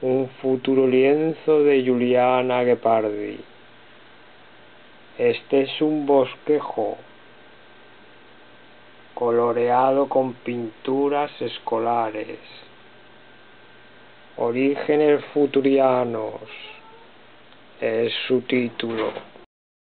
un futuro lienzo de Juliana Guepardi. Este es un bosquejo coloreado con pinturas escolares. Orígenes futurianos es su título.